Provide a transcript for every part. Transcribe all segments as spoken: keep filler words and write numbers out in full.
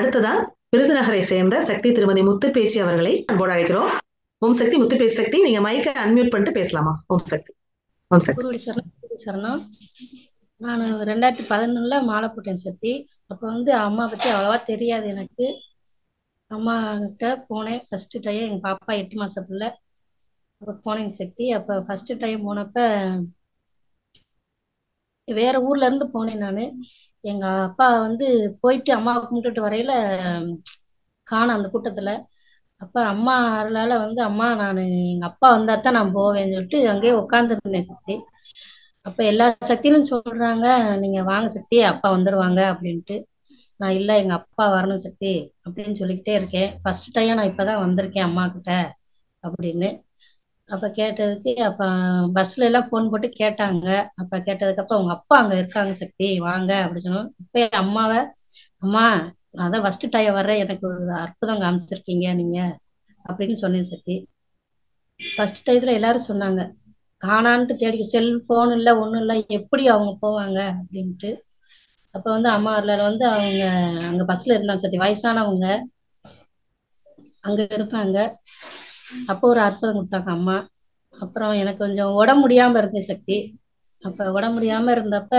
அடுத்ததா விருதுநகரை சேர்ந்த சக்தி திருமதி முத்துப்பேச்சி அவர்களை அன்போடு அழைக்கிறோம். ஓம் சக்தி. முத்துப்பேச்சி சக்தி, நீங்க மைக்கை அன்மியூட் பண்ணிட்டு பேசலாமா? ஓம் சக்தி. ஓம் சக்தி. குருவடி சரணம், குருவடி சரணம். நான் ரெண்டாயிரத்தி பதினொன்னுல மாலை போட்டேன் சக்தி. அப்ப வந்து அம்மா பத்தி அவ்வளவா தெரியாது எனக்கு. அம்மா கிட்ட போனேன் ஃபர்ஸ்ட் டைம். எங்க பாப்பா எட்டு மாச பிள்ளை. அப்ப போனேங்க சக்தி. அப்ப ஃபர்ஸ்ட் டைம் போனப்ப வேற ஊர்ல இருந்து போனேன் நானு. எங்க அப்பா வந்து போயிட்டு அம்மாவை கும்பிட்டுட்டு வரையில காணோம் அந்த கூட்டத்துல. அப்ப அம்மா அருளால வந்து அம்மா நான் எங்க அப்பா வந்தா தான் நான் போவேன்னு சொல்லிட்டு அங்கேயே உட்காந்துருந்தேன் சக்தி. அப்ப எல்லா சக்தியும் சொல்றாங்க, நீங்க வாங்க சக்தி, அப்பா வந்துருவாங்க அப்படின்ட்டு. நான் இல்ல, எங்க அப்பா வரணும் சக்தி அப்படின்னு சொல்லிக்கிட்டே இருக்கேன். ஃபர்ஸ்ட் டைம் நான் இப்பதான் வந்திருக்கேன் அம்மா கிட்ட அப்படின்னு. அப்ப கேட்டதுக்கு அப்ப பஸ்ல எல்லாம் போன் போட்டு கேட்டாங்க. அப்ப கேட்டதுக்கு அப்ப உங்க அப்பா அங்க இருக்காங்க சக்தி, வாங்க அப்படின்னு சொன்னோம். இப்ப அம்மாவை, அம்மா நான் தான் ஃபர்ஸ்ட் டைம் வர்றேன், எனக்கு ஒரு அற்புதம் காமிச்சிருக்கீங்க நீங்க அப்படின்னு சொன்னேன் சக்தி. ஃபர்ஸ்ட் டயத்துல எல்லாரும் சொன்னாங்க, காணான்ட்டு தேடி செல்போன் இல்ல ஒண்ணும் இல்ல, எப்படி அவங்க போவாங்க அப்படின்ட்டு. அப்ப வந்து அம்மா அருளால வந்து அவங்க அங்க பஸ்ல இருந்தாங்க சக்தி, வயசானவங்க அங்க இருப்பாங்க. அப்போ ஒரு அற்புதம் கொடுத்தாங்க அம்மா. அப்புறம் எனக்கு கொஞ்சம் உடம்பு முடியாம இருந்தேன் சக்தி. அப்ப உடம்பு முடியாம இருந்தப்ப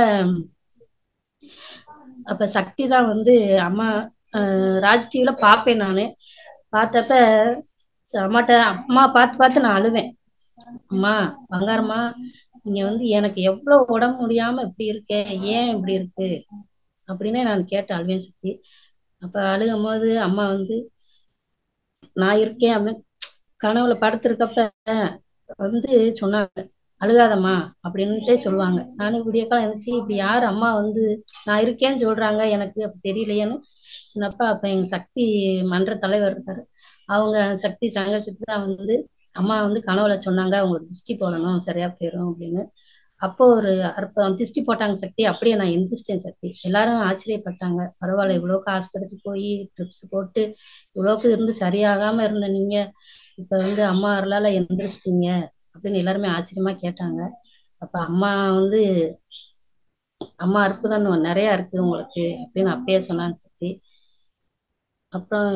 அப்ப சக்தி தான் வந்து அம்மா அஹ் ராஜ் டிவில பாப்பேன் நானு. பார்த்தப்ப அம்மாட்ட அம்மா பார்த்து பார்த்து நான் அழுவேன். அம்மா பங்காரம்மா, நீங்க வந்து எனக்கு எவ்வளவு உடம்பு முடியாம இப்படி இருக்கே, ஏன் இப்படி இருக்கு அப்படின்னு நான் கேட்டு அழுவேன் சக்தி. அப்ப அழுகும் போது அம்மா வந்து நான் இருக்கேன் அப்படின்னு கனவுல படுத்திருக்கப்ப வந்து சொன்னாங்க, அழுகாதம்மா அப்படின்னுட்டே சொல்லுவாங்க. நானும் விடிய காலம் இருந்துச்சு, இப்படி யாரு அம்மா வந்து நான் இருக்கேன்னு சொல்றாங்க, எனக்கு அப்ப தெரியலையேன்னு சொன்னப்ப அப்ப எங்க சக்தி மன்ற தலைவர் இருக்காரு, அவங்க சக்தி சங்க சக்தி தான் வந்து அம்மா வந்து கனவுல சொன்னாங்க, உங்களுக்கு திருஷ்டி போடணும் சரியா போயிடும் அப்படின்னு. அப்போ ஒரு அற்புதம் திருஷ்டி போட்டாங்க சக்தி. அப்படியே நான் எந்திரிச்சிட்டேன் சக்தி. எல்லாரும் ஆச்சரியப்பட்டாங்க, பரவாயில்ல இவ்வளவுக்கு ஆஸ்பத்திரிக்கு போய் ட்ரிப்ஸ் போட்டு இவ்வளவுக்கு இருந்து சரியாகாம இருந்த நீங்க இப்ப வந்து அம்மா அருளால எந்திரிச்சிட்டீங்க அப்படின்னு எல்லாருமே ஆச்சரியமா கேட்டாங்க. அப்ப அம்மா வந்து அம்மா அற்புதம் நிறைய இருக்கு உங்களுக்கு அப்படின்னு அப்பயே சொன்னாங்க சக்தி. அப்புறம்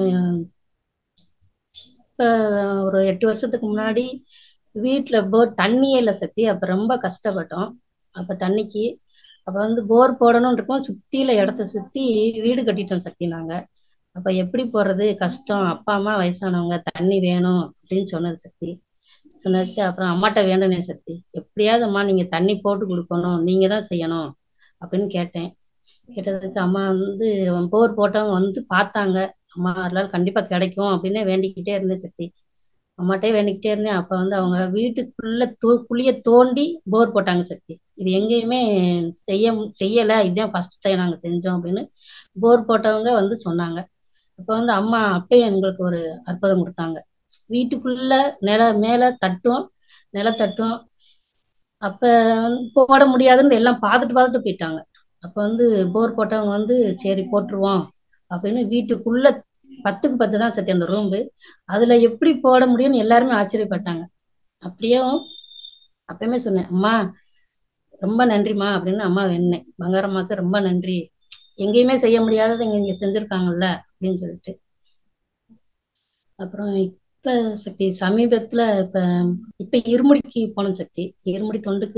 இப்ப ஒரு எட்டு வருஷத்துக்கு முன்னாடி வீட்டுல போர் தண்ணியே இல்லை சக்தி. அப்ப ரொம்ப கஷ்டப்பட்டோம். அப்ப தண்ணிக்கு அப்ப வந்து போர் போடணும்னு இருக்கோம், சுத்தியில இடத்த சுத்தி வீடு கட்டிட்டோம் சக்தி நாங்க. அப்ப எப்படி போறது கஷ்டம், அப்பா அம்மா வயசானவங்க, தண்ணி வேணும் அப்படின்னு சொன்னது சக்தி. சொன்னதுக்கு அப்புறம் அம்மாட்ட வேண்டனே சக்தி, எப்படியாவது அம்மா நீங்க தண்ணி போட்டு கொடுக்கணும், நீங்க தான் செய்யணும் அப்படின்னு கேட்டேன். கேட்டதுக்கு அம்மா வந்து போர் போட்டவங்க வந்து பார்த்தாங்க, அம்மா அதனால கண்டிப்பா கிடைக்கும் அப்படின்னு வேண்டிக்கிட்டே இருந்தேன் சக்தி. அம்மாட்டே வேண்டிக்கிட்டே இருந்தேன். அப்ப வந்து அவங்க வீட்டுக்குள்ள தோ குழிய தோண்டி போர் போட்டாங்க சக்தி. இது எங்கேயுமே செய்ய செய்யல, இதுதான் ஃபர்ஸ்ட் டைம் நாங்க செஞ்சோம் அப்படின்னு போர் போட்டவங்க வந்து சொன்னாங்க. அப்ப வந்து அம்மா அப்பயே எங்களுக்கு ஒரு அற்புதம் கொடுத்தாங்க. வீட்டுக்குள்ள நில மேல தட்டும் நிலத்தட்டும் அப்ப வந்து போட முடியாதுன்னு எல்லாம் பார்த்துட்டு பார்த்துட்டு போயிட்டாங்க. அப்ப வந்து போர் போட்டவங்க வந்து சரி போட்டுருவோம் அப்படின்னு வீட்டுக்குள்ள பத்துக்கு பத்து தான் சத்தி அந்த ரூம்பு, அதுல எப்படி போட முடியும்னு எல்லாருமே ஆச்சரியப்பட்டாங்க. அப்படியே அப்பயுமே சொன்னேன், அம்மா ரொம்ப நன்றிம்மா அப்படின்னு அம்மா வேணேன், பங்காரம்மாக்கு ரொம்ப நன்றி, எங்கேயுமே செய்ய முடியாதது இங்க இங்க செஞ்சிருக்காங்கல்ல அப்படின்னு சொல்லிட்டு. அப்புறம் இப்ப சக்தி சமீபத்துல இப்ப இப்ப இருமுடிக்கு போனோம் சக்தி. இருமுடி தொண்டுக்கு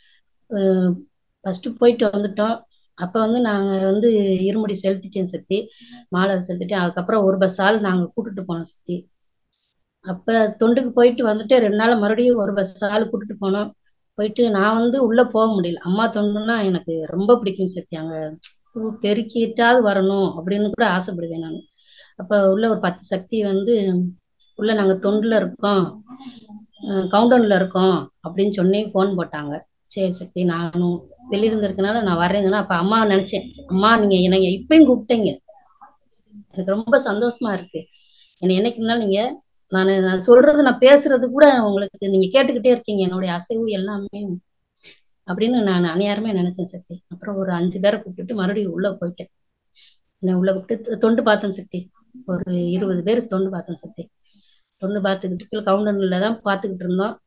ஃபர்ஸ்ட் போயிட்டு வந்துட்டோம். அப்ப வந்து நாங்க வந்து இருமுடி செலுத்திட்டேன் சக்தி, மாலை செலுத்திட்டேன். அதுக்கப்புறம் ஒரு பஸ் ஆள் நாங்க கூட்டிட்டு போனோம் சக்தி. அப்ப தொண்டுக்கு போயிட்டு வந்துட்டு ரெண்டு நாள் மறுபடியும் ஒரு பஸ் ஆள் கூட்டிட்டு போனோம். போயிட்டு நான் வந்து உள்ள போக முடியல, அம்மா தொண்டுன்னா எனக்கு ரொம்ப பிடிக்கும் சக்தி, அங்க பெருக்கிட்டாவது வரணும் அப்படின்னு கூட ஆசைப்படுவேன் நான். அப்ப உள்ள ஒரு பத்து சக்தி வந்து உள்ள நாங்க தொண்டுல இருக்கோம், கவுண்டன்ல இருக்கோம் அப்படின்னு சொன்னே போன் போட்டாங்க. சரி சக்தி, நானும் வெளியிருந்து இருக்கனால நான் வர்றேங்கன்னா அப்ப அம்மா நினைச்சேன், அம்மா நீங்க என்னைய இப்பயும் கூப்பிட்டீங்க, எனக்கு ரொம்ப சந்தோஷமா இருக்கு. என்னை என்னைக்கு இருந்தாலும் நீங்க நான் நான் சொல்றது நான் பேசுறது கூட உங்களுக்கு நீங்க கேட்டுக்கிட்டே இருக்கீங்க, என்னுடைய அசைவு எல்லாமே அப்படின்னு நான் அநியாரமே நினைச்சேன் சக்தி. அப்புறம் ஒரு அஞ்சு பேரை கூப்பிட்டுட்டு மறுபடியும் உள்ள போயிட்டேன். என்ன உள்ள கூப்பிட்டு தொண்டு பார்த்தேன் சக்தி. ஒரு இருபது பேர் தொண்டு பார்த்தேன் சக்தி. தொண்டு பார்த்துக்கிட்டு கவுண்டன்ல தான் பார்த்துக்கிட்டு இருந்தோம்.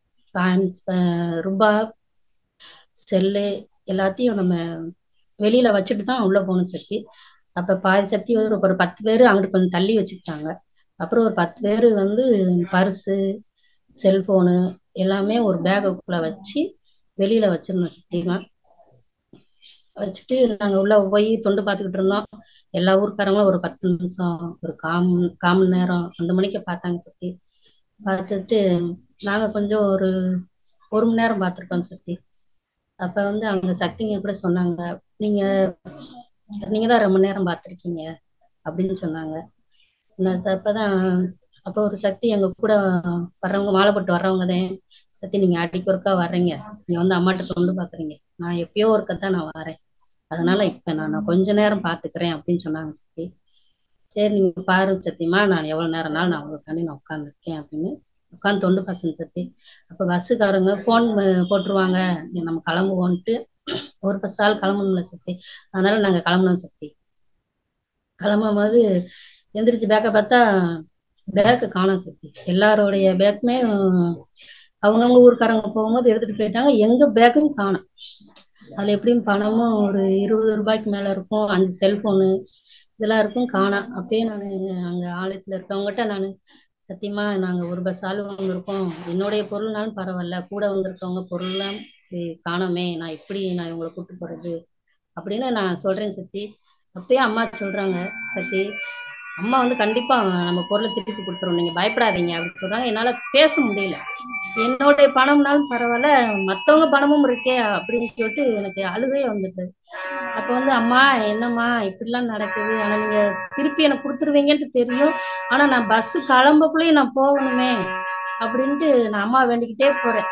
ரூபாய் செல்லு எல்லாத்தையும் நம்ம வெளியில வச்சுட்டு தான் உள்ள போகணும் சக்தி. அப்ப பாதி சக்தி வந்து ஒரு பத்து பேர் அங்கிட்டு கொஞ்சம் தள்ளி வச்சுக்கிட்டாங்க. அப்புறம் ஒரு பத்து பேர் வந்து பர்ஸு, செல்போனு எல்லாமே ஒரு பேக்குக்குள்ள வச்சு வெளியில வச்சிருந்தோம் சத்தியமா. வச்சுட்டு நாங்க உள்ள போய் தொண்டு பார்த்துக்கிட்டு இருந்தோம். எல்லா ஊர்க்காரங்களும் ஒரு பத்து நிமிஷம் ஒரு காம் கால் மணி நேரம் அந்த மணிக்கு பார்த்தாங்க சக்தி. பார்த்துட்டு நாங்க கொஞ்சம் ஒரு ஒரு மணி நேரம் பார்த்துருப்போம் சக்தி. அப்ப வந்து அவங்க சக்திங்க கூட சொன்னாங்க, நீங்க நீங்க தான் ரொம்ப நேரம் பார்த்துருக்கீங்க அப்படின்னு சொன்னாங்க. அப்பதான் அப்போ ஒரு சக்தி எங்க கூட வர்றவங்க மாலை போட்டு வர்றவங்க தான், சக்தி நீங்க அடிக்க ஒருக்கா வர்றீங்க, நீங்க வந்து அம்மாட்ட தொண்டு பாக்குறீங்க, நான் எப்பயோ ஒருக்கத்தான் நான் வரேன், அதனால இப்ப நான் கொஞ்ச நேரம் பாத்துக்கிறேன் அப்படின்னு சொன்னாங்க சக்தி. சரி நீங்க பாருங்க சத்தியமா, நான் எவ்வளவு நேரம்னாலும் நான் உங்களுக்காண்டி நான் உட்காந்துருக்கேன் அப்படின்னு உட்காந்து தொண்டு பாசங்க சக்தி. அப்ப பஸ்ஸுக்காரங்க போன் போட்டுருவாங்க நம்ம கிளம்புவோன்ட்டு, ஒரு பஸ் ஆள் கிளம்பணும்ல சக்தி, அதனால நாங்க கிளம்புனோம் சக்தி. கிளம்பும் போது எந்திரிச்சு பேக்க பார்த்தா பேக்கு காணோம் சக்தி. எல்லாரோடைய பேக்குமே அவங்கவுங்க ஊருக்காரங்க போகும்போது எடுத்துட்டு போயிட்டாங்க, எங்க பேக்கும் காணோம். அதுல எப்படியும் பணமும் ஒரு இருபது ரூபாய்க்கு மேல இருக்கும், அஞ்சு செல்போனு இதெல்லாம் இருக்கும், காணோம். அப்பயே நான் அங்க ஆலயத்துல இருக்கவங்ககிட்ட நான் சத்தியமா நாங்க ஒரு பஸ் ஆள் வந்திருக்கோம், என்னுடைய பொருள்னாலும் பரவாயில்ல, கூட வந்திருக்கவங்க பொருள்லாம் காணோமே, நான் எப்படி நான் இவங்களை கூட்டு போறது அப்படின்னு நான் சொல்றேன் சக்தி. அப்பயே அம்மா சொல்றாங்க, சக்தி அம்மா வந்து கண்டிப்பா நம்ம பொருளை திருப்பி கொடுத்துரும், நீங்க பயப்படாதீங்க அப்படின்னு சொல்றாங்க. என்னால பேச முடியல, என்னுடைய பணம்னாலும் பரவாயில்ல மத்தவங்க பணமும் இருக்கே அப்படின்னு சொல்லிட்டு எனக்கு அழுகையே வந்துட்டு. அப்ப வந்து அம்மா என்னம்மா இப்படிலாம் நடக்குது, ஆனா நீங்க திருப்பி எனக்கு கொடுத்துருவீங்கன்ட்டு தெரியும், ஆனா நான் பஸ் கிளம்பக்குள்ளேயும் நான் போகணுமே அப்படின்ட்டு நான் அம்மா வேண்டிக்கிட்டே போறேன்.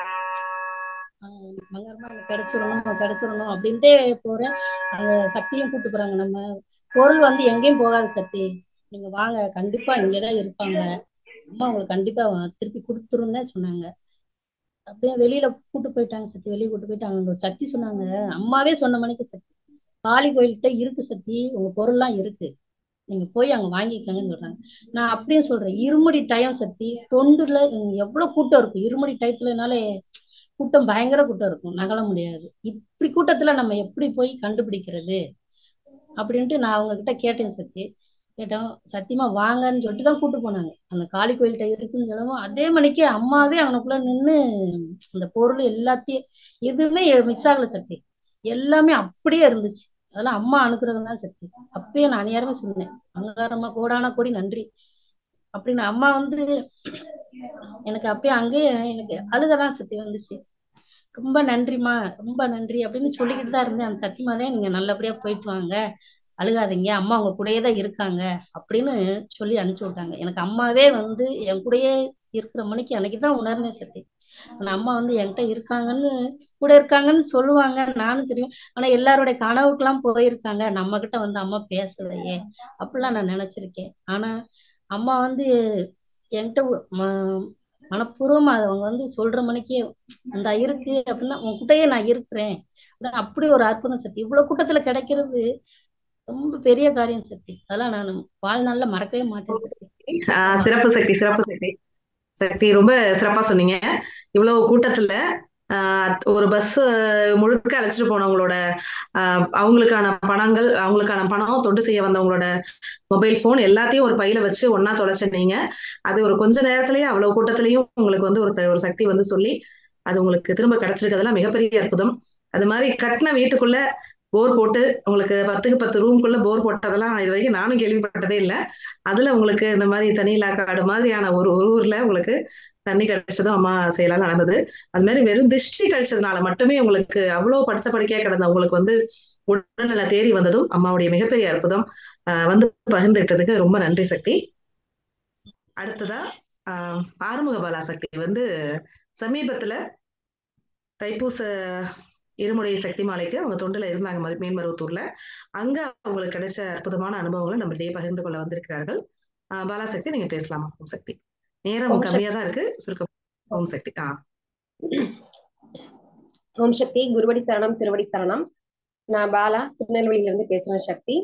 மங்கரமா எனக்கு கிடைச்சிடணும் கிடைச்சிடணும் அப்படின்ட்டே போறேன். அங்க சக்தியும் கூட்டு போறாங்க, நம்ம பொருள் வந்து எங்கேயும் போகாது சக்தி, நீங்க வாங்க கண்டிப்பா இங்கதான் இருப்பாங்க, அம்மா உங்களுக்கு கண்டிப்பா திருப்பி கொடுத்துருன்னு சொன்னாங்க. அப்படியே வெளியில கூட்டு போயிட்டாங்க சக்தி, வெளியே கூட்டு போயிட்டு அவங்க ஒரு சக்தி சொன்னாங்க, அம்மாவே சொன்ன மணிக்கு சக்தி, காளி கோயில்கிட்ட இருக்கு சக்தி உங்க பொருள் எல்லாம் இருக்கு, நீங்க போய் அங்க வாங்கிக்கங்கன்னு சொல்றாங்க. நான் அப்படியே சொல்றேன், இருமுடி டயம் சக்தி, தொண்டுல எவ்வளவு கூட்டம் இருக்கும், இருமுடி டயத்துலனாலே கூட்டம் பயங்கர கூட்டம் இருக்கும், நகல முடியாது, இப்படி கூட்டத்துல நம்ம எப்படி போய் கண்டுபிடிக்கிறது அப்படின்ட்டு நான் அவங்க கிட்ட கேட்டேன் சக்தி. கேட்டோம் சத்தியமா வாங்கன்னு சொல்லிட்டு தான் கூட்டு போனாங்க, அந்த காளி கோயில்கிட்ட இருக்குன்னு சொல்லவும் அதே மணிக்கு அம்மாவே அவனுக்குள்ள நின்று அந்த பொருள் எல்லாத்தையும் எதுவுமே மிஸ் ஆகல சக்தி, எல்லாமே அப்படியே இருந்துச்சு, அதெல்லாம் அம்மா அனுக்குறதும் தான் சக்தி. அப்பயே நான் அநியாரமே சொன்னேன், அங்காரம்மா கோடான கோடி நன்றி அப்படின்னு. அம்மா வந்து எனக்கு அப்பயே அங்கேயே எனக்கு அழுகதான் சக்தி வந்துச்சு, ரொம்ப நன்றிம்மா ரொம்ப நன்றி அப்படின்னு சொல்லிக்கிட்டு தான் இருந்தேன். அந்த சத்தியமாதான் நீங்க நல்லபடியா போயிட்டு வாங்க, அழுகாதீங்க, அம்மா உங்க கூடயே தான் இருக்காங்க அப்படின்னு சொல்லி அனுப்பிச்சு விட்டாங்க. எனக்கு அம்மாவே வந்து என் கூடயே இருக்கிற மணிக்கு அன்னைக்குதான் உணர்ந்தேன் சக்தி, ஆனா அம்மா வந்து என்கிட்ட இருக்காங்கன்னு கூட இருக்காங்கன்னு சொல்லுவாங்க, நானும் தெரியும், ஆனா எல்லாருடைய கனவுக்கெல்லாம் போயிருக்காங்க, நம்ம கிட்ட வந்து அம்மா பேசலையே அப்படிலாம் நான் நினைச்சிருக்கேன். ஆனா அம்மா வந்து என்கிட்ட ம- மனப்பூர்வமா அவங்க வந்து சொல்ற மணிக்கே அந்த இருக்கு அப்படின்னா உன் கூட்டயே நான் இருக்கிறேன், அப்படி ஒரு அற்புதம் சக்தி, இவ்வளவு கூட்டத்துல கிடைக்கிறது ரொம்ப பெரிய காரியம் சக்தி, அதெல்லாம் நான் வாழ்நாள்ல மறக்கவே மாட்டேன் சக்தி. ஆஹ் சிறப்பு சக்தி, சிறப்பு சக்தி. சக்தி ரொம்ப சிறப்பா சொன்னீங்க. இவ்வளவு கூட்டத்துல ஆஹ் ஒரு பஸ் முழுக்க அழைச்சிட்டு போனவங்களோட ஆஹ் அவங்களுக்கான பணங்கள், அவங்களுக்கான பணம், தொண்டு செய்ய வந்தவங்களோட மொபைல் போன் எல்லாத்தையும் ஒரு பையில வச்சு ஒன்னா தொலைச்சிட்டீங்க. அது ஒரு கொஞ்ச நேரத்திலேயே அவ்வளவு கூட்டத்திலையும் உங்களுக்கு வந்து ஒரு த- ஒரு சக்தி வந்து சொல்லி அது உங்களுக்கு திரும்ப கிடைச்சிருக்கிறதுலாம் மிகப்பெரிய அற்புதம். அது மாதிரி கட்டின வீட்டுக்குள்ள போர் போட்டு உங்களுக்கு பத்துக்கு பத்து ரூம்குள்ள போர் போட்டதெல்லாம் இது வரைக்கும் நானும் கேள்விப்பட்டதே இல்லை. அதுல உங்களுக்கு இந்த மாதிரி தனியிலா காடு மாதிரியான ஒரு ஒரு ஊர்ல உங்களுக்கு தண்ணி கிடைச்சதும் அம்மா செயலால் நடந்தது. அது மாதிரி வெறும் திருஷ்டி கழிச்சதுனால மட்டுமே உங்களுக்கு அவ்வளவு படுத்த படுக்கையா கிடந்த உங்களுக்கு வந்து உடல்நல தேறி வந்ததும் அம்மாவுடைய மிகப்பெரிய அற்புதம். ஆஹ் வந்து பகிர்ந்துகிட்டதுக்கு ரொம்ப நன்றி சக்தி. அடுத்ததா ஆஹ் ஆறுமுக பாலா சக்தி வந்து சமீபத்துல தைப்பூச இருமுறை சக்தி மாலைக்கு அவங்க தொண்டுல இருந்தாங்க மரு- மேன்மருவத்தூர்ல. அங்க அவங்களுக்கு கிடைச்ச அற்புதமான அனுபவங்களை நம்மளிடையே பகிர்ந்து கொள்ள வந்திருக்கிறார்கள். ஆஹ் பாலா சக்தி, நீங்க பேசலாமா? ஓம் சக்தி. நேரம் ஓம் கம்மியா தான் இருக்கு, சுருக்கம். ஓம் சக்தி. ஆஹ் ஓம் சக்தி. குருவடி சரணம், திருவடி சரணம். நான் பாலா, திருநெல்வேலியில இருந்து பேசுறேன் சக்தி.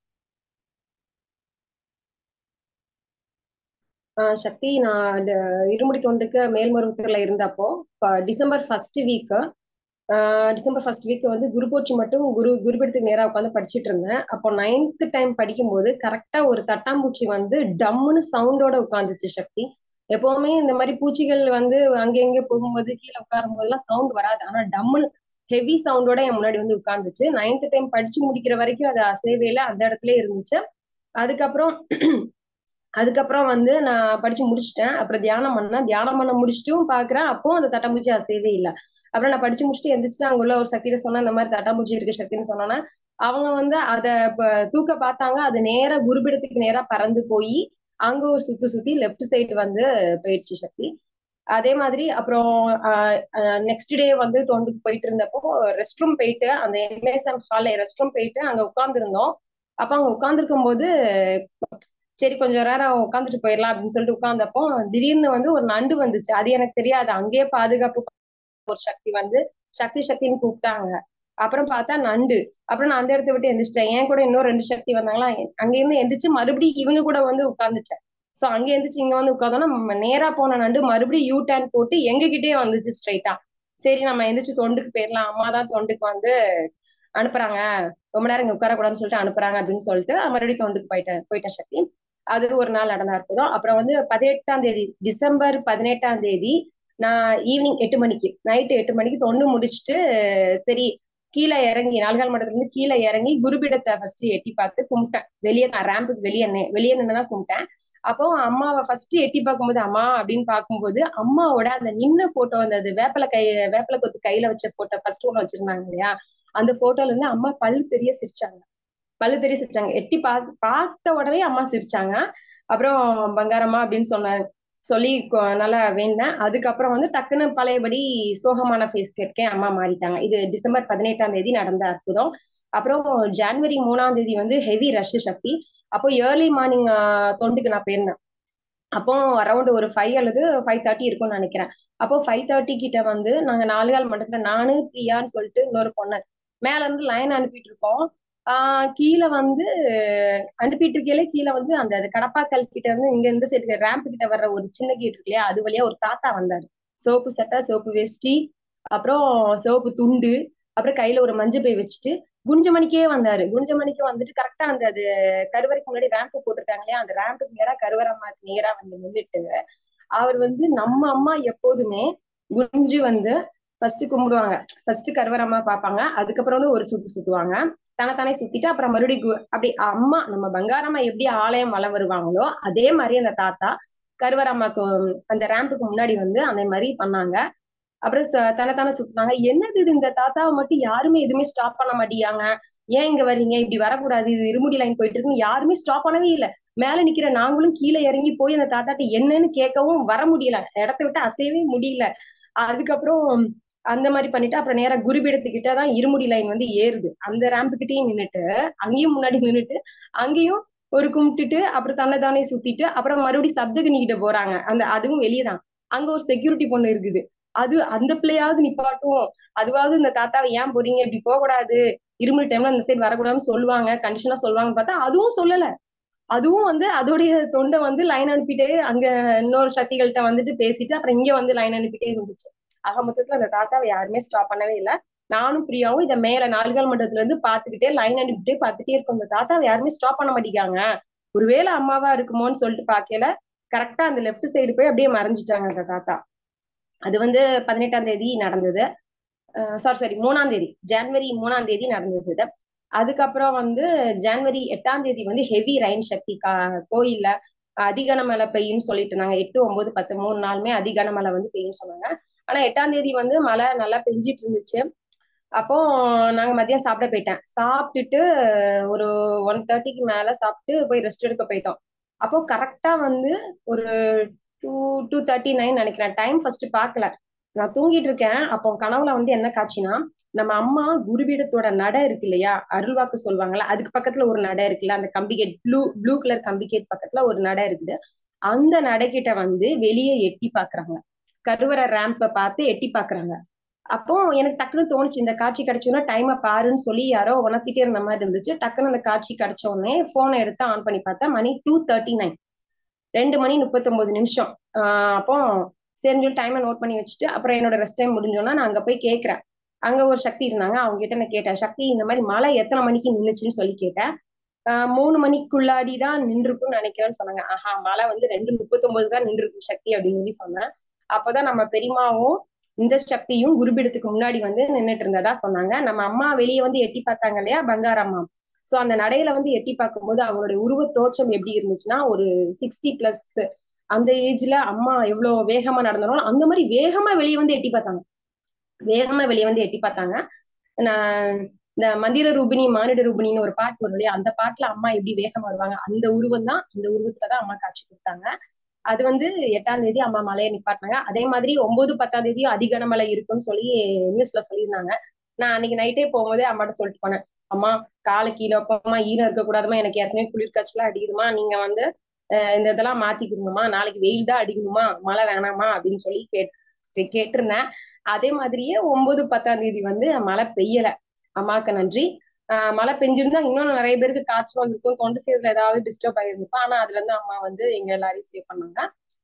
ஆஹ் சக்தி, நான் ட- இருமுடி தொண்டுக்கு மேல்மருவத்தூர்ல இருந்தப்போ இப்ப December first week ah December first week வந்து குரு போற்றி மட்டும் குரு குருபீடத்துக்கு நேரா உட்காந்து படிச்சுட்டு இருந்தேன். அப்போ நைன்த் டைம் படிக்கும்போது கரெக்டா ஒரு தட்டாம்பூச்சி வந்து டம்முன்னு சவுண்டோட உட்காந்துச்சு சக்தி. எப்பவுமே இந்த மாதிரி பூச்சிகள் வந்து அங்கே எங்கே போகும்போது கீழே உட்காரும் போதெல்லாம் சவுண்ட் வராது, ஆனா டம்முன்னு ஹெவி சவுண்டோட என் முன்னாடி வந்து உட்கார்ந்துச்சு. நைன்த் டைம் படிச்சு முடிக்கிற வரைக்கும் அது அசைவேல அந்த இடத்துல இருந்துச்சு. அதுக்கப்புறம் அதுக்கப்புறம் வந்து நான் படிச்சு முடிச்சுட்டேன். அப்புறம் தியானம் பண்ணேன். தியானம் பண்ண முடிச்சுட்டும் பாக்குறேன், அப்பவும் அந்த தட்டாம்பூச்சி அசையவே இல்லை. அப்புறம் நான் படிச்சு முடிச்சுட்டு எந்திரிச்சுட்டு அங்க உள்ள ஒரு சக்தியில சொன்னா இந்த மாதிரி தட்டாம்பூச்சி இருக்கு சக்தின்னு சொன்னோன்னா அவங்க வந்து அத தூக்க பார்த்தாங்க. அது நேரா குருபீடத்துக்கு நேரா பறந்து போய் அங்க ஒரு சுத்தி சுத்தி லெஃப்ட் சைடு வந்து போயிடுச்சு சக்தி. அதே மாதிரி அப்புறம் நெக்ஸ்ட் டே வந்து தொண்டுக்கு போயிட்டு இருந்தப்போ ரெஸ்ட் ரூம் போயிட்டு அந்த என்எஸ்எம் ஹால்ல ரெஸ்ட் ரூம் போயிட்டு அங்க உட்கார்ந்து இருந்தோம். அப்ப அங்க உட்கார்ந்துருக்கும் போது சரி கொஞ்சம் நேரம் உட்காந்துட்டு போயிடலாம் அப்படின்னு சொல்லிட்டு உட்கார்ந்தப்போ திடீர்னு வந்து ஒரு நண்டு வந்துச்சு. அது எனக்கு தெரியாது. அங்கேயே பாதுகாப்பு ஒரு சக்தி வந்து சக்தி சக்தின்னு கூப்பிட்டாங்க. அப்புறம் பார்த்தா நண்டு. அப்புறம் நான் அந்த இடத்த விட்டு எந்திரிச்சிட்டேன். ஏன் கூட இன்னும் ரெண்டு சக்தி வந்தாங்களா, அங்க இருந்து எந்திரிச்சு மறுபடியும் இவங்க கூட வந்து உட்கார்ந்துட்டேன். சோ அங்க எந்திரிச்சு இங்க வந்து உட்கார்ந்தோம்னா நேரா போன நண்டு மறுபடியும் யூ டர்ன் போட்டு எங்க கிட்டே வந்துச்சு ஸ்ட்ரைட்டா. சரி நம்ம எந்திரிச்சு தொண்டுக்கு போயிடலாம், அம்மா தான் தொண்டுக்கு வந்து அனுப்புறாங்க, ரொம்ப நேரம் இங்க உட்காரக்கூடாதுன்னு சொல்லிட்டு அனுப்புறாங்க அப்படின்னு சொல்லிட்டு மறுபடியும் தொண்டுக்கு போயிட்டேன் போயிட்டேன் சக்தி. அது ஒரு நாள் நடந்தா இருப்பதும். அப்புறம் வந்து பதினெட்டாம் தேதி டிசம்பர் பதினெட்டாம் தேதி நான் ஈவினிங் எட்டு மணிக்கு நைட்டு எட்டு மணிக்கு தொண்டு முடிச்சுட்டு சரி கீழே இறங்கி நாலுகால் மண்டபத்துல இருந்து கீழே இறங்கி குருபீடத்தை ஃபர்ஸ்ட் எட்டி பார்த்து கும்பிட்டேன். வெளியே நான் ரேம்புக்கு வெளியே வெளியே நின்னுதான் கும்பிட்டேன். அப்போ அம்மாவை ஃபர்ஸ்ட் எட்டி பார்க்கும்போது அம்மா அப்படின்னு பார்க்கும்போது அம்மாவோட அந்த நின்ன போட்டோ, அந்த வேப்பலை கை வேப்பலை கொத்து கையில வச்ச போட்டோ ஃபர்ஸ்ட் ஒண்ணு வச்சிருந்தாங்க இல்லையா, அந்த போட்டோல இருந்து அம்மா பல்லு தெரிய சிரிச்சாங்க. பல்லு தெரிய சிரிச்சாங்க. எட்டி பா பார்த்த உடனே அம்மா சிரிச்சாங்க. அப்புறம் பங்காரம்மா அப்படின்னு சொன்னாங்க சொல்லி நல்லா வேண்டேன். அதுக்கப்புறம் வந்து டக்குன்னு பழையபடி சோகமான ஃபேஸ் கேட்கேன் அம்மா மாறிட்டாங்க. இது டிசம்பர் பதினெட்டாம் தேதி நடந்த அற்புதம். அப்புறம் ஜான்வரி மூணாம் தேதி வந்து ஹெவி ரஷ் சக்தி. அப்போ ஏர்லி மார்னிங் தொண்டுக்கு நான் போயிருந்தேன். அப்போ அரௌண்ட் ஒரு ஃபைவ் அல்லது ஃபைவ் தேர்ட்டி இருக்கும்னு நினைக்கிறேன். அப்போ ஃபைவ் தேர்ட்டி கிட்ட வந்து நாங்க நாலுகால் மண்டபத்துல நானு பிரியான்னு சொல்லிட்டு இன்னொரு பொண்ணு மேல இருந்து லைன் அனுப்பிட்டு இருக்கோம். ஆஹ் கீழே வந்து அனுப்பிட்டு இருக்கையில கீழே வந்து அந்த கடப்பாக்கல் கிட்ட இருந்து இங்க இந்த சைடு ரேம்ப் கிட்ட வர்ற ஒரு சின்ன கேட் இருக்கு இல்லையா, அது வழியா ஒரு தாத்தா வந்தாரு. சிவப்பு சட்டை, சிவப்பு வேஷ்டி, அப்புறம் சிவப்பு துண்டு, அப்புறம் கையில ஒரு மஞ்சள் பை வச்சுட்டு குஞ்சமணிக்கே வந்தாரு. குஞ்சமணிக்கு வந்துட்டு கரெக்டா அந்த அது கருவறைக்கு முன்னாடி ரேம்ப் போட்டிருக்காங்க இல்லையா, அந்த ரேம்புக்கு நேரா கருவரம்மாக்கு நேரா வந்து நின்றுட்டு அவர் வந்து நம்ம அம்மா எப்போதுமே குஞ்சு வந்து ஃபர்ஸ்ட் கும்பிடுவாங்க, ஃபர்ஸ்ட் கருவரம்மா பார்ப்பாங்க, அதுக்கப்புறம் வந்து ஒரு சுத்து சுத்துவாங்க, தனத்தானே சுத்திட்டு அப்புறம் மறுபடியும் அப்படி அம்மா நம்ம பங்காரம்மா எப்படி ஆலயம் வளம் வருவாங்களோ அதே மாதிரி அந்த தாத்தா கருவரம்மாக்கு அந்த ரேம்புக்கு முன்னாடி வந்து அந்த மாதிரி பண்ணாங்க. அப்புறம் தனத்தானே சுத்தினாங்க. என்னது இது, இந்த தாத்தாவை மட்டும் யாருமே எதுவுமே ஸ்டாப் பண்ண மாட்டேங்காங்க, ஏன் இங்க வர்றீங்க, இப்படி வரக்கூடாது, இது இருமுடி லைன் போயிட்டு இருக்குன்னு யாருமே ஸ்டாப் பண்ணவே இல்லை. மேல நிக்கிற நாங்களும் கீழே இறங்கி போய் அந்த தாத்தாட்ட என்னன்னு கேட்கவும் வர முடியல, இடத்த விட்டு அசையவே முடியல. அதுக்கப்புறம் அந்த மாதிரி பண்ணிட்டு அப்புறம் நேரா குருபீடத்துக்கிட்டதான் இருமுடி லைன் வந்து ஏறுது. அந்த ரேம்பு கிட்டயும் நின்னுட்டு அங்கேயும் முன்னாடி நின்னுட்டு அங்கேயும் ஒரு கும்பிட்டுட்டு அப்புறம் தன்னைத்தானே சுத்திட்டு அப்புறம் மறுபடியும் சப்தகனி கிட்ட போறாங்க. அந்த அதுவும் வெளியேதான். அங்க ஒரு செக்யூரிட்டி பொண்ணு இருக்குது. அது அந்த பிள்ளையாவது நிப்பாட்டும், அதுவாவது இந்த தாத்தாவை ஏன் போறீங்க, இப்படி போக கூடாது, இருமுடி டைம்ல அந்த சைடு வரக்கூடாதுன்னு சொல்லுவாங்க, கண்டிஷனா சொல்லுவாங்கன்னு பார்த்தா அதுவும் சொல்லல. அதுவும் வந்து அதோடைய தொண்டை வந்து லைன் அனுப்பிட்டே அங்க இன்னொரு சக்திகள்கிட்ட வந்துட்டு பேசிட்டு அப்புறம் இங்க வந்து லைன் அனுப்பிட்டே இருந்துச்சு. ஆக மொத்தத்துல அந்த தாத்தாவை யாருமே ஸ்டாப் பண்ணவே இல்லை. நானும் பிரியாவும் இதை மேல நாலுகால் மண்டபத்துல இருந்து பாத்துக்கிட்டே லைன் அனுப்பிட்டே பாத்துட்டே இருக்கும். அந்த தாத்தாவை யாருமே ஸ்டாப் பண்ண மாட்டேங்காங்க, ஒருவேளை அம்மாவா இருக்குமோன்னு சொல்லிட்டு பாக்கல கரெக்டா அந்த லெப்ட் சைடு போய் அப்படியே மறைஞ்சிட்டாங்க அந்த தாத்தா. அது வந்து பதினெட்டாம் தேதி நடந்தது. சாரி சாரி மூணாம் தேதி ஜான்வரி மூணாம் தேதி நடந்தது. அதுக்கப்புறம் வந்து ஜான்வரி எட்டாம் தேதி வந்து ஹெவி ரைன் சக்தி கா கோயில்ல அதிகன மழை பெய்யும்னு சொல்லிட்டு இருந்தாங்க. எட்டு ஒன்பது பத்து மூணு நாளுமே அதிகன மழை வந்து பெய்யும் சொன்னாங்க. ஆனா எட்டாம் தேதி வந்து மழை நல்லா பெஞ்சிட்டு இருந்துச்சு. அப்போ நாங்க மதியம் சாப்பிட போயிட்டேன். சாப்பிட்டுட்டு ஒரு ஒன் தேர்ட்டிக்கு மேல சாப்பிட்டு போய் ரெஸ்ட் எடுக்க போயிட்டோம். அப்போ கரெக்டா வந்து ஒரு டூ டூ தேர்ட்டி நைன் நினைக்கிறேன். டைம் ஃபர்ஸ்ட் பாக்கல, நான் தூங்கிட்டு இருக்கேன். அப்போ கனவுல வந்து என்ன காட்சினா, நம்ம அம்மா குருபீடத்தோட நடை இருக்கு இல்லையா, அருள்வாக்கு சொல்லுவாங்கல்ல, அதுக்கு பக்கத்துல ஒரு நடை இருக்குல்ல, அந்த கம்பிகேட் ப்ளூ ப்ளூ கலர் கம்பிகேட் பக்கத்துல ஒரு நடை இருக்குது. அந்த நடைக்கிட்ட வந்து வெளியே எட்டி பாக்குறாங்க, கருவறை ரேம்ப பார்த்து எட்டி பாக்குறாங்க. அப்போ எனக்கு டக்குன்னு தோணுச்சு, இந்த காட்சி கிடைச்சோன்னா டைமை பாருன்னு சொல்லி யாரோ உணர்த்திட்டே இருந்த மாதிரி இருந்துச்சு. டக்குன்னு அந்த காட்சி கிடைச்ச உடனே போனை எடுத்து ஆன் பண்ணி பார்த்தா மணி டூ தேர்ட்டி நைன் ரெண்டு மணி முப்பத்தி ஒன்பது நிமிஷம். ஆஹ் அப்போ சரிஞ்சு டைமை நோட் பண்ணி வச்சுட்டு அப்புறம் என்னோட ரெஸ்ட் டைம் முடிஞ்சோன்னா நான் அங்க போய் கேட்கிறேன். அங்க ஒரு சக்தி இருந்தாங்க. அவங்க கிட்ட நான் கேட்டேன், சக்தி இந்த மாதிரி மழை எத்தனை மணிக்கு நின்னுச்சுன்னு சொல்லி கேட்டேன். ஆஹ் மூணு மணிக்குள்ளாடிதான் நின்றுருக்கும்னு நினைக்கிறேன்னு சொன்னாங்க. ஆஹா, மழை வந்து ரெண்டு முப்பத்தி ஒன்பது தான் நின்றுருக்கும் சக்தி அப்படின்னு சொல்லி சொன்னேன். அப்பதான் நம்ம பெரியமாவும் இந்த சக்தியும் குருபீடத்துக்கு முன்னாடி வந்து நின்னுட்டு இருந்ததா சொன்னாங்க. நம்ம அம்மா வெளியே வந்து எட்டி பார்த்தாங்க இல்லையா, பங்காரம்மா. சோ அந்த நடையில வந்து எட்டி பார்க்கும்போது அவங்களுடைய உருவ தோற்றம் எப்படி இருந்துச்சுன்னா, ஒரு சிக்ஸ்டி பிளஸ் அந்த ஏஜ்ல அம்மா எவ்வளவு வேகமா நடந்தாலும் அந்த மாதிரி வேகமா வெளியே வந்து எட்டி பார்த்தாங்க. வேகமா வெளியே வந்து எட்டி பார்த்தாங்க. நான் இந்த மந்திர ரூபினி மானிட ரூபினின்னு ஒரு பாட்டு வரும் இல்லையா, அந்த பாட்டுல அம்மா எப்படி வேகமா வருவாங்க, அந்த உருவம் தான், அந்த உருவத்துலதான் அம்மா காட்சி கொடுத்தாங்க. அது வந்து எட்டாம் தேதி அம்மா மலையை நிப்பாட்டினாங்க. அதே மாதிரி ஒன்பது பத்தாம் தேதியும் அதி கனமழை இருக்குன்னு சொல்லி நியூஸ்ல சொல்லியிருந்தாங்க. நான் அன்னைக்கு நைட்டே போகும்போதே அம்மாட்ட சொல்லிட்டு போனேன், அம்மா காலை கீழே வைப்போமா, ஈரம் இருக்கக்கூடாதுமா, எனக்கு ஏற்கனவே குளிர் காய்ச்சலாம் அடிக்குதுமா, நீங்க வந்து அஹ் இந்த இதெல்லாம் மாத்திக்கணுமா, நாளைக்கு வெயில் தான் அடிக்கணுமா, மழை வேணாமா அப்படின்னு சொல்லி கேட்டு கேட்டிருந்தேன். அதே மாதிரியே ஒன்பது பத்தாம் தேதி வந்து மழை பெய்யல. அம்மாவுக்கு நன்றி. ஆஹ் மழை பெஞ்சிருந்தா இன்னும் நிறைய பேருக்கு காய்ச்சல் வந்திருக்கும், தொண்டு சேர்ல ஏதாவது டிஸ்டர்ப் ஆகிருக்கும். ஆனா அதுல இருந்து அம்மா வந்து எங்க எல்லாரையும் சேவ் பண்ணாங்க.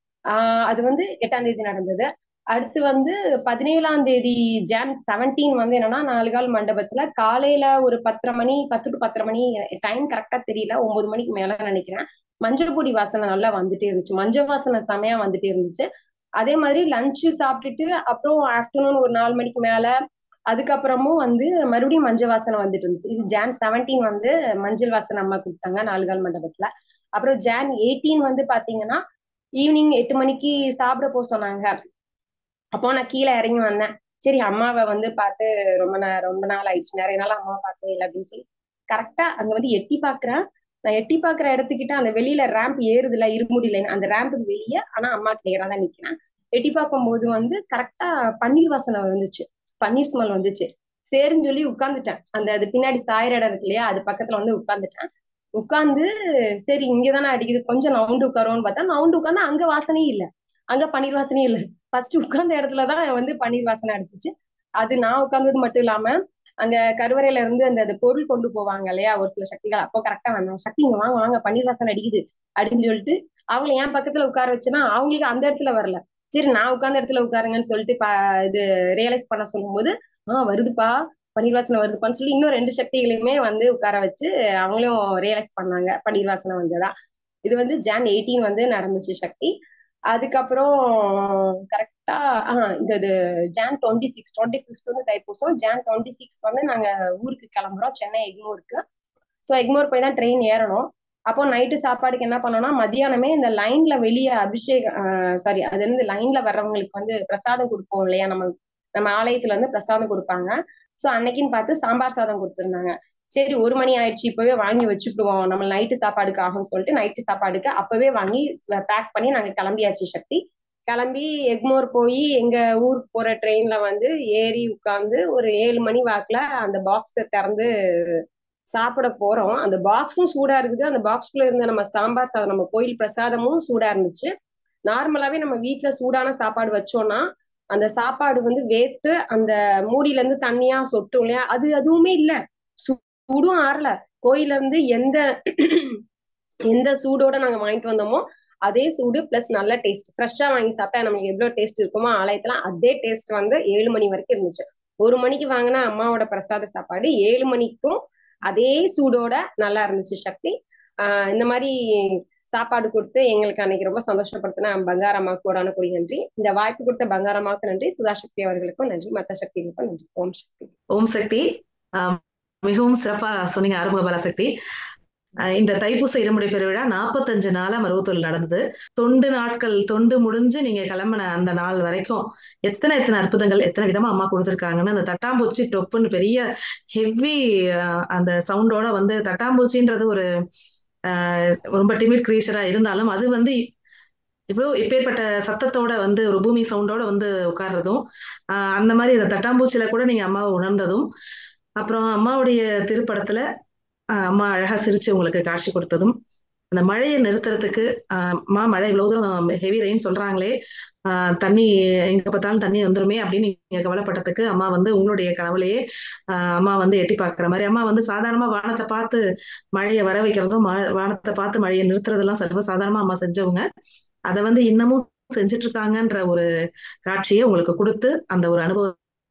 ஆஹ் அது வந்து எட்டாம் தேதி நடந்தது. அடுத்து வந்து பதினேழாம் தேதி ஜான் செவன்டீன் வந்து என்னன்னா, நாலுகால் மண்டபத்துல காலையில ஒரு பத்தரை மணி பத்து டு பத்தரை மணி, டைம் கரெக்டா தெரியல, ஒன்பது மணிக்கு மேல நினைக்கிறேன். மஞ்சள் பொடி வாசனை நல்லா வந்துட்டே இருந்துச்சு, மஞ்சள் வாசனை செமையா வந்துட்டே இருந்துச்சு. அதே மாதிரி லஞ்சு சாப்பிட்டுட்டு அப்புறம் ஆஃப்டர்நூன் ஒரு நாலு மணிக்கு மேல அதுக்கப்புறமும் வந்து மறுபடியும் மஞ்சள் வாசனை வந்துட்டு இருந்துச்சு. இது ஜான் செவன்டீன் வந்து மஞ்சள் வாசனை அம்மா கொடுத்தாங்க நாலுகால் மண்டபத்துல. அப்புறம் ஜான் எயிட்டீன் வந்து பாத்தீங்கன்னா ஈவினிங் எட்டு மணிக்கு சாப்பிட போக சொன்னாங்க. அப்போ நான் கீழே இறங்கி வந்தேன். சரி அம்மாவை வந்து பார்த்து ரொம்ப நே ரொம்ப நாள் ஆயிடுச்சு, நிறைய நாள் அம்மாவை பார்க்கவே இல்லை அப்படின்னு சொல்லி கரெக்டா அங்க வந்து எட்டி பாக்குறேன். நான் எட்டி பாக்குற இடத்துக்கிட்ட அந்த வெளியில ரேம்ப் ஏறுதுல இருமுடியில, அந்த ரேம்புக்கு வெளியே ஆனா அம்மா கிளியரா தான் நிக்கிறேன். எட்டி பார்க்கும்போது வந்து கரெக்டா பன்னீர் வாசனை வந்துச்சு, பன்னீர் ஸ்மெல் வந்துச்சு. சரின்னு சொல்லி உட்கார்ந்துட்டேன். அந்த அது பின்னாடி சாயிர இடம் இருக்கு இல்லையா, அது பக்கத்துல வந்து உட்கார்ந்துட்டேன். உட்கார்ந்து சரி இங்கதானே அடிக்குது, கொஞ்சம் நவுண்டு உட்காரும்னு பார்த்தா நவுண்டு உட்கார்ந்து அங்க வாசனையும் இல்லை, அங்க பன்னீர் வாசனையும் இல்லை. ஃபர்ஸ்ட் உட்கார்ந்த இடத்துலதான் வந்து பன்னீர் வாசனை அடிச்சிச்சு. அது நான் உட்கார்ந்தது மட்டும் இல்லாம அங்க கருவறையில இருந்து அந்த அந்த பொருள் கொண்டு போவாங்க இல்லையா ஒரு சில சக்திகள், அப்போ கரெக்டா வந்தாங்க. சக்தி இங்க வாங்க வாங்க பன்னீர் வாசனை அடிக்குது அப்படின்னு சொல்லிட்டு அவங்களை என் பக்கத்துல உட்கார வச்சுன்னா அவங்களுக்கு அந்த இடத்துல வரல. சரி நான் உட்கார்ந்த இடத்துல உட்காருங்கன்னு சொல்லிட்டு இது ரியலைஸ் பண்ண சொல்லும் போது ஆஹ் வருதுப்பா பன்னீர் வாசனை வருதுப்பான்னு சொல்லி இன்னும் ரெண்டு சக்திகளையுமே வந்து உட்கார வச்சு அவங்களும் ரியலைஸ் பண்ணாங்க பன்னீர் வாசனை வந்ததா. இது வந்து ஜான் எயிட்டீன் வந்து நடந்துச்சு சக்தி. அதுக்கப்புறம் கரெக்டா ஆஹ் இந்த Jan twenty six twenty fifth வந்து தைப்பூசம். ஜான் டுவெண்ட்டி சிக்ஸ் வந்து நாங்க ஊருக்கு கிளம்புறோம், சென்னை எக்மோருக்கு. ஸோ எக்மோர் போய் தான் ட்ரெயின் ஏறணும். அப்போ நைட்டு சாப்பாடுக்கு என்ன பண்ணோம்னா, மதியானமே இந்த லைன்ல வெளியே அபிஷேகம் சாரி அது வந்து லைன்ல வர்றவங்களுக்கு வந்து பிரசாதம் கொடுப்போம் இல்லையா, நம்ம நம்ம ஆலயத்துல வந்து பிரசாதம் கொடுப்பாங்க. ஸோ அன்னைக்குன்னு பார்த்து சாம்பார் சாதம் கொடுத்துருந்தாங்க. சரி ஒரு மணி ஆயிடுச்சு, இப்பவே வாங்கி வச்சுக்கிடுவோம் நம்ம நைட்டு சாப்பாடுக்கு ஆகும்னு சொல்லிட்டு நைட்டு சாப்பாடுக்கு அப்பவே வாங்கி பேக் பண்ணி நாங்க கிளம்பியாச்சு சக்தி. கிளம்பி எக்மோர் போய் எங்க ஊருக்கு போற ட்ரெயின்ல வந்து ஏறி உட்கார்ந்து ஒரு ஏழு மணி வாக்குல அந்த பாக்ஸை திறந்து சாப்பிட போறோம். அந்த பாக்ஸும் சூடா இருக்குது, அந்த பாக்ஸ்குள்ள இருந்த நம்ம சாம்பார் சாதம் நம்ம கோயில் பிரசாதமும் சூடா இருந்துச்சு. நார்மலாவே நம்ம வீட்டுல சூடான சாப்பாடு வச்சோம்னா அந்த சாப்பாடு வந்து வேத்து அந்த மூடியில இருந்து தண்ணியா சொட்டும் இல்லையா, அது அதுவுமே இல்ல, சூடும் ஆறல. கோயில இருந்து எந்த எந்த சூடோட நாங்க வாங்கிட்டு வந்தோமோ அதே சூடு பிளஸ் நல்ல டேஸ்ட். ஃப்ரெஷ்ஷா வாங்கி சாப்பிட்டா நமக்கு எவ்வளவு டேஸ்ட் இருக்குமோ ஆலயத்துல அதே டேஸ்ட் வந்து ஏழு மணி வரைக்கும் இருந்துச்சு. ஒரு மணிக்கு வாங்கினா அம்மாவோட பிரசாத சாப்பாடு ஏழு மணிக்கும் அதே சூடோட நல்லா இருந்துச்சு சக்தி. ஆஹ் இந்த மாதிரி சாப்பாடு கொடுத்து எங்களுக்கு அன்னைக்கு ரொம்ப சந்தோஷப்படுத்தின பங்காரம்மாவுக்கு கோடான கொடி நன்றி. இந்த வாய்ப்பு கொடுத்த பங்காரம்மாவுக்கு நன்றி, சுதாசக்தி அவர்களுக்கும் நன்றி, மத்த சக்திகளுக்கும் நன்றி. ஓம் சக்தி. ஓம் சக்தி. ஆஹ் மிகவும் சிறப்பா சொன்னீங்க ஆறுமுக பாலசக்தி. இந்த தைப்பூச இருமுடி பெருவிழா நாற்பத்தஞ்சு நாளா மருவத்தூர் நடந்தது. தொண்டு நாட்கள் தொண்டு முடிஞ்சு நீங்க கிளம்பின அந்த நாள் வரைக்கும் எத்தனை எத்தனை அற்புதங்கள் எத்தனை விதமா அம்மா கொடுத்துருக்காங்கன்னு. அந்த தட்டாம்பூச்சி டொப்புன்னு பெரிய ஹெவி அந்த சவுண்டோட வந்து, தட்டாம்பூச்சின்றது ஒரு ஆஹ் ரொம்ப டிமிட் கிரீச்சரா இருந்தாலும் அது வந்து இவ்வளோ இப்பேற்பட்ட சத்தத்தோட வந்து ஒரு பூமி சவுண்டோட வந்து உட்கார்றதும், ஆஹ் அந்த மாதிரி அந்த தட்டாம்பூச்சியில கூட நீங்க அம்மாவை உணர்ந்ததும், அப்புறம் அம்மாவுடைய திருப்படத்துல ஆஹ் அம்மா அழகா சிரிச்சு உங்களுக்கு காட்சி கொடுத்ததும், அந்த மழையை நிறுத்துறதுக்கு ஆஹ் அம்மா மழை இவ்வளவு தூரம் ஹெவி ரெயின் சொல்றாங்களே, ஆஹ் தண்ணி எங்க பார்த்தாலும் தண்ணி வந்துருமே அப்படின்னு நீங்க கவலைப்பட்டதுக்கு அம்மா வந்து உங்களுடைய கனவுலையே ஆஹ் அம்மா வந்து எட்டி பாக்குற மாதிரி, அம்மா வந்து சாதாரணமா வானத்தை பார்த்து மழையை வர வைக்கிறதும் வானத்தை பார்த்து மழையை நிறுத்துறதெல்லாம் சர்வ சாதாரணமா அம்மா செஞ்சவங்க. அதை வந்து இன்னமும் செஞ்சுட்டு இருக்காங்கன்ற ஒரு காட்சியை உங்களுக்கு கொடுத்து அந்த ஒரு அனுபவத்தை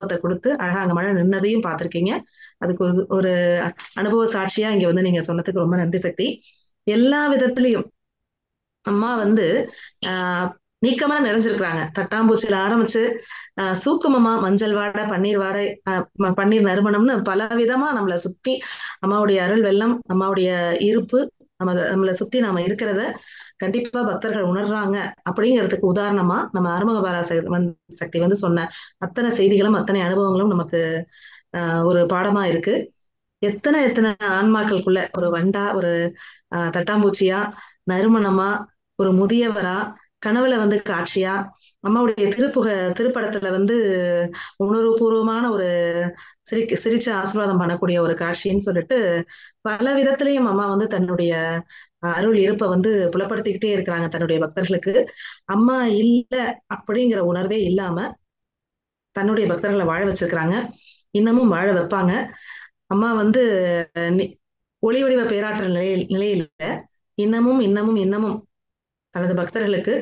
அனுபவத்தை கொடுத்து அழகா அங்க மழை நின்னதையும் பார்த்திருக்கீங்க. அதுக்கு ஒரு ஒரு அனுபவ சாட்சியா இங்க வந்து நீங்க சொன்னதுக்கு ரொம்ப நன்றி சக்தி. எல்லா விதத்திலையும் அம்மா வந்து ஆஹ் நீக்கமா நிறைஞ்சிருக்கிறாங்க. தட்டாம்பூச்சியில ஆரம்பிச்சு ஆஹ் சூக்குமமா மஞ்சள் வாடை, பன்னீர் வாடை, ஆஹ் ம- பன்னீர் நறுமணம்னு பல விதமா நம்மளை சுத்தி அம்மாவுடைய அருள் வெள்ளம், அம்மாவுடைய இருப்பு நம்ம நம்மளை சுத்தி நாம இருக்கிறத கண்டிப்பா பக்தர்கள் உணர்றாங்க. அப்படிங்கிறதுக்கு உதாரணமா நம்ம அருமக பாலா ச- வந்து- சக்தி வந்து சொன்ன அத்தனை செய்திகளும் அத்தனை அனுபவங்களும் நமக்கு ஆஹ் ஒரு பாடமா இருக்கு. எத்தனை எத்தனை ஆன்மாக்களுக்குள்ள ஒரு வண்டா, ஒரு ஆஹ் தட்டாம்பூச்சியா, நறுமணமா, ஒரு முதியவரா, கனவுல வந்து காட்சியா, அம்மாவுடைய திருப்புக திருப்படத்துல வந்து உணர்வுபூர்வமான ஒரு சிரி சிரிச்சு ஆசீர்வாதம் பண்ணக்கூடிய ஒரு காட்சின்னு சொல்லிட்டு பல விதத்திலையும் அம்மா வந்து தன்னுடைய அஹ், அருள் இருப்பை வந்து புலப்படுத்திக்கிட்டே இருக்கிறாங்க தன்னுடைய பக்தர்களுக்கு. அம்மா இல்ல அப்படிங்கிற உணர்வே இல்லாம தன்னுடைய பக்தர்களை வாழ வச்சிருக்கிறாங்க, இன்னமும் வாழ வைப்பாங்க. அம்மா வந்து நி- ஒளி வடிவ பேராற்றல் நிலையில் நிலையில இன்னமும் இன்னமும் இன்னமும் தனது பக்தர்களுக்கு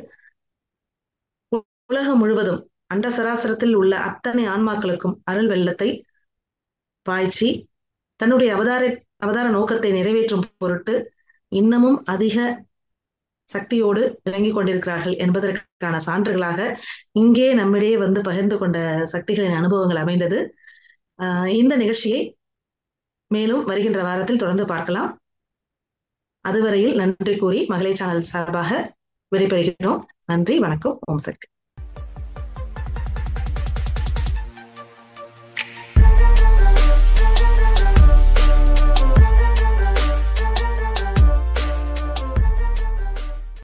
உலகம் முழுவதும் அண்ட சராசரத்தில் உள்ள அத்தனை ஆன்மாக்களுக்கும் அருள் வெள்ளத்தை பாய்ச்சி தன்னுடைய அவதார அவதார நோக்கத்தை நிறைவேற்றும் பொருட்டு இன்னமும் அதிக சக்தியோடு விளங்கிக் கொண்டிருக்கிறார்கள் என்பதற்கான சான்றுகளாக இங்கே நம்மிடையே வந்து பகிர்ந்து கொண்ட சக்திகளின் அனுபவங்கள் அமைந்தது. ஆஹ் இந்த நிகழ்ச்சியை மேலும் வருகின்ற வாரத்தில் தொடர்ந்து பார்க்கலாம். அதுவரையில் நன்றி கூறி மகளிர் சேனல் சார்பாக விடைபெறுகிறோம். நன்றி, வணக்கம், ஓம் சக்தி.